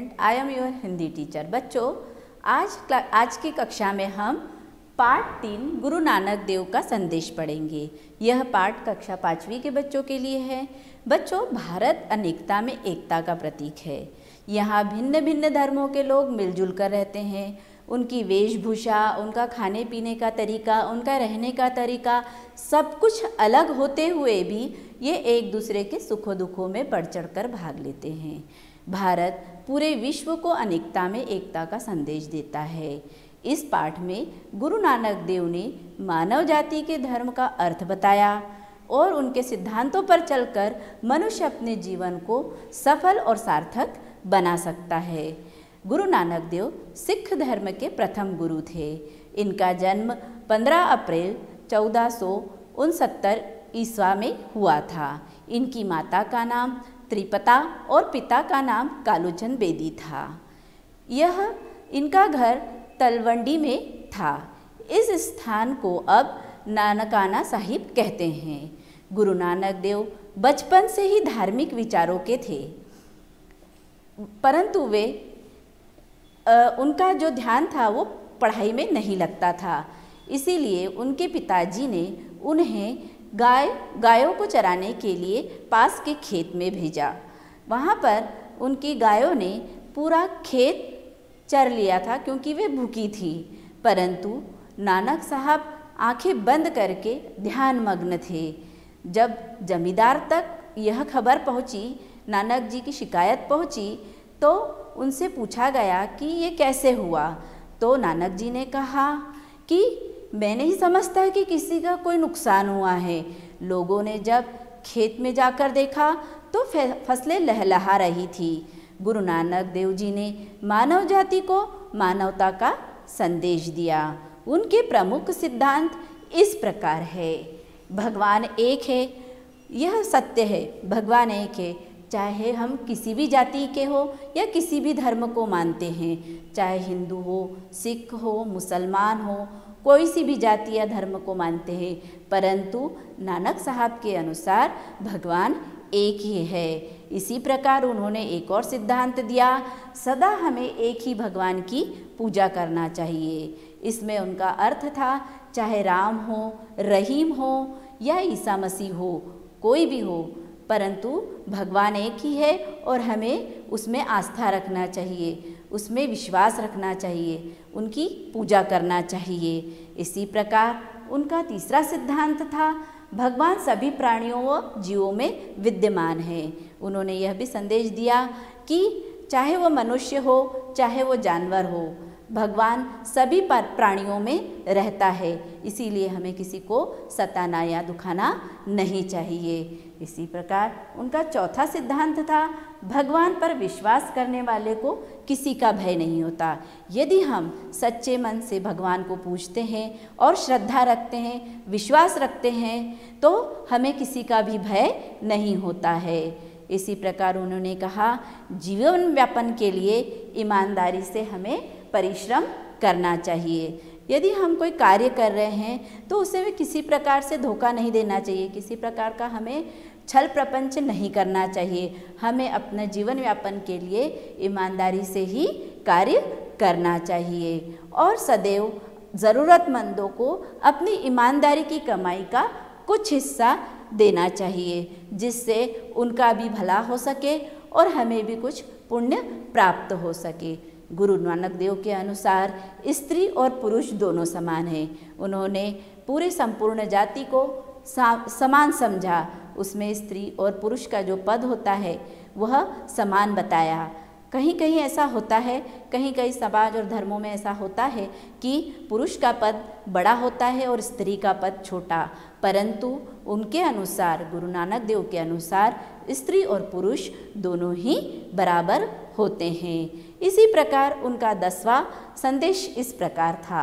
Student, I am your Hindi teacher. बच्चों, आज की कक्षा में हम पाठ 3 गुरु नानक देव का संदेश पढ़ेंगे। यह पाठ कक्षा 5वीं के बच्चों के लिए है। बच्चों, भारत अनेकता में एकता का प्रतीक है। यहाँ भिन्न भिन्न धर्मों के लोग मिलजुल कर रहते हैं। उनकी वेशभूषा, उनका खाने पीने का तरीका, उनका रहने का तरीका सब कुछ अलग होते हुए भी ये एक दूसरे के सुखों दुखों में बढ़ चढ़ कर भाग लेते हैं। भारत पूरे विश्व को अनेकता में एकता का संदेश देता है। इस पाठ में गुरु नानक देव ने मानव जाति के धर्म का अर्थ बताया और उनके सिद्धांतों पर चलकर मनुष्य अपने जीवन को सफल और सार्थक बना सकता है। गुरु नानक देव सिख धर्म के प्रथम गुरु थे। इनका जन्म 15 अप्रैल 1469 ईस्वा में हुआ था। इनकी माता का नाम त्रिपता और पिता का नाम कालूचंद बेदी था। इनका घर तलवंडी में था। इस स्थान को अब नानकाना साहिब कहते हैं। गुरु नानक देव बचपन से ही धार्मिक विचारों के थे, परंतु उनका जो ध्यान था वो पढ़ाई में नहीं लगता था। इसीलिए उनके पिताजी ने उन्हें गायों को चराने के लिए पास के खेत में भेजा। वहाँ पर उनकी गायों ने पूरा खेत चर लिया था क्योंकि वे भूखी थी, परंतु नानक साहब आंखें बंद करके ध्यान मग्न थे। जब जमींदार तक यह खबर पहुँची, नानक जी की शिकायत पहुँची, तो उनसे पूछा गया कि ये कैसे हुआ। तो नानक जी ने कहा कि मैं नहीं समझता कि किसी का कोई नुकसान हुआ है। लोगों ने जब खेत में जाकर देखा तो फसलें लहलहा रही थी। गुरु नानक देव जी ने मानव जाति को मानवता का संदेश दिया। उनके प्रमुख सिद्धांत इस प्रकार है। भगवान एक है, यह सत्य है। भगवान एक है, चाहे हम किसी भी जाति के हो या किसी भी धर्म को मानते हैं, चाहे हिंदू हो, सिख हो, मुसलमान हो, कोई सी भी जाति या धर्म को मानते हैं, परंतु नानक साहब के अनुसार भगवान एक ही है। इसी प्रकार उन्होंने एक और सिद्धांत दिया, सदा हमें एक ही भगवान की पूजा करना चाहिए। इसमें उनका अर्थ था, चाहे राम हो, रहीम हो या ईसा मसीह हो, कोई भी हो, परंतु भगवान एक ही है और हमें उसमें आस्था रखना चाहिए, उसमें विश्वास रखना चाहिए, उनकी पूजा करना चाहिए। इसी प्रकार उनका तीसरा सिद्धांत था, भगवान सभी प्राणियों व जीवों में विद्यमान है। उन्होंने यह भी संदेश दिया कि चाहे वो मनुष्य हो, चाहे वो जानवर हो, भगवान सभी प्राणियों में रहता है। इसीलिए हमें किसी को सताना या दुखाना नहीं चाहिए। इसी प्रकार उनका चौथा सिद्धांत था, भगवान पर विश्वास करने वाले को किसी का भय नहीं होता। यदि हम सच्चे मन से भगवान को पूजते हैं और श्रद्धा रखते हैं, विश्वास रखते हैं, तो हमें किसी का भी भय नहीं होता है। इसी प्रकार उन्होंने कहा, जीवन यापन के लिए ईमानदारी से हमें परिश्रम करना चाहिए। यदि हम कोई कार्य कर रहे हैं तो उसे भी किसी प्रकार से धोखा नहीं देना चाहिए, किसी प्रकार का हमें छल प्रपंच नहीं करना चाहिए। हमें अपने जीवन यापन के लिए ईमानदारी से ही कार्य करना चाहिए और सदैव ज़रूरतमंदों को अपनी ईमानदारी की कमाई का कुछ हिस्सा देना चाहिए, जिससे उनका भी भला हो सके और हमें भी कुछ पुण्य प्राप्त हो सके। गुरु नानक देव के अनुसार स्त्री और पुरुष दोनों समान हैं। उन्होंने पूरे संपूर्ण जाति को समान समझा। उसमें स्त्री और पुरुष का जो पद होता है वह समान बताया। कहीं कहीं ऐसा होता है, कहीं कहीं समाज और धर्मों में ऐसा होता है कि पुरुष का पद बड़ा होता है और स्त्री का पद छोटा, परंतु उनके अनुसार, गुरु नानक देव के अनुसार, स्त्री और पुरुष दोनों ही बराबर होते हैं। इसी प्रकार उनका 10वां संदेश इस प्रकार था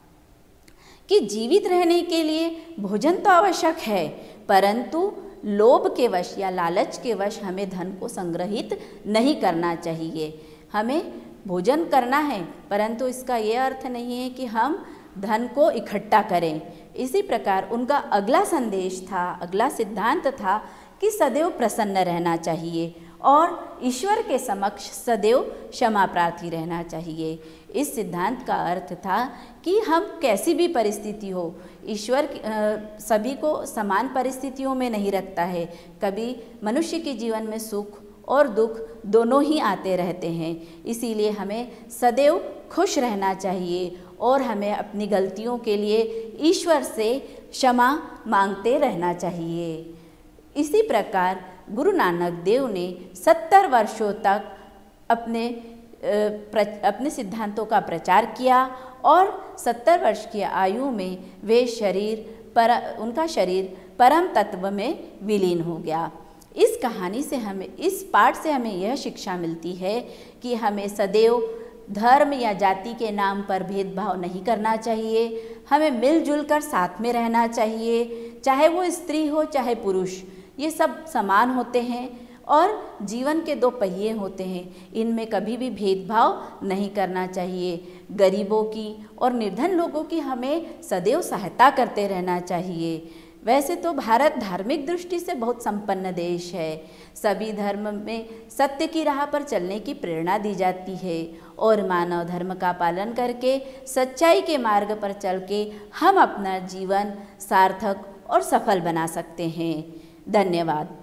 कि जीवित रहने के लिए भोजन तो आवश्यक है, परंतु लोभ के वश या लालच के वश हमें धन को संग्रहित नहीं करना चाहिए। हमें भोजन करना है, परंतु इसका ये अर्थ नहीं है कि हम धन को इकट्ठा करें। इसी प्रकार उनका अगला संदेश था, अगला सिद्धांत था कि सदैव प्रसन्न रहना चाहिए और ईश्वर के समक्ष सदैव क्षमा प्रार्थी रहना चाहिए। इस सिद्धांत का अर्थ था कि हम कैसी भी परिस्थिति हो, ईश्वर सभी को समान परिस्थितियों में नहीं रखता है। कभी मनुष्य के जीवन में सुख और दुख दोनों ही आते रहते हैं। इसीलिए हमें सदैव खुश रहना चाहिए और हमें अपनी गलतियों के लिए ईश्वर से क्षमा मांगते रहना चाहिए। इसी प्रकार गुरु नानक देव ने 70 वर्षों तक अपने सिद्धांतों का प्रचार किया और 70 वर्ष की आयु में उनका शरीर परम तत्व में विलीन हो गया। इस कहानी से इस पाठ से हमें यह शिक्षा मिलती है कि हमें सदैव धर्म या जाति के नाम पर भेदभाव नहीं करना चाहिए। हमें मिलजुल कर साथ में रहना चाहिए, चाहे वो स्त्री हो चाहे पुरुष, ये सब समान होते हैं और जीवन के 2 पहिए होते हैं। इनमें कभी भी भेदभाव नहीं करना चाहिए। गरीबों की और निर्धन लोगों की हमें सदैव सहायता करते रहना चाहिए। वैसे तो भारत धार्मिक दृष्टि से बहुत संपन्न देश है। सभी धर्म में सत्य की राह पर चलने की प्रेरणा दी जाती है और मानव धर्म का पालन करके सच्चाई के मार्ग पर चल के हम अपना जीवन सार्थक और सफल बना सकते हैं। धन्यवाद।